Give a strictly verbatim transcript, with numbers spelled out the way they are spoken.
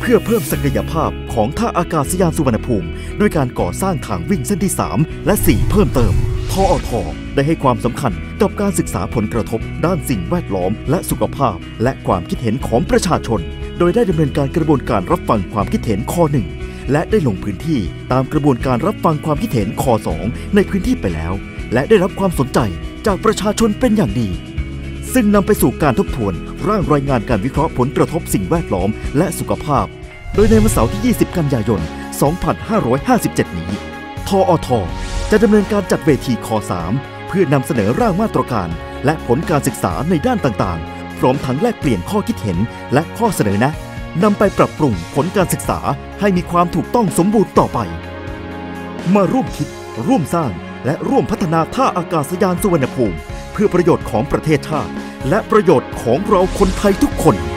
พื่อเพิ่มศักยภาพของท่าอากาศยานสุวรรณภูมิด้วยการก่อสร้างทางวิ่งเส้นที่สามและสี่เพิ่มเติมทอทได้ให้ความสำคัญกับการศึกษาผลกระทบด้านสิ่งแวดล้อมและสุขภาพและความคิดเห็นของประชาชนโดยได้ดำเนินการกระบวนการรับฟังความคิดเห็นข้อหนึ่งและได้ลงพื้นที่ตามกระบวนการรับฟังความคิดเห็นข้อสองในพื้นที่ไปแล้วและได้รับความสนใจจากประชาชนเป็นอย่างดีซึ่งนำไปสู่การทบทวนร่างรายงานการวิเคราะห์ผลกระทบสิ่งแวดล้อมและสุขภาพโดยในวันเสาร์ที่ยี่สิบกันยายนสองพันห้าร้อยห้าสิบเจ็ดนี้ทอทจะดำเนินการจัดเวทีคสามเพื่อนำเสนอร่างมาตรการและผลการศึกษาในด้านต่างๆพร้อมทั้งแลกเปลี่ยนข้อคิดเห็นและข้อเสนอแนะนำไปปรับปรุงผลการศึกษาให้มีความถูกต้องสมบูรณ์ต่อไปมาร่วมคิดร่วมสร้างและร่วมพัฒนาท่าอากาศยานสุวรรณภูมิเพื่อประโยชน์ของประเทศชาติและประโยชน์ของเราคนไทยทุกคน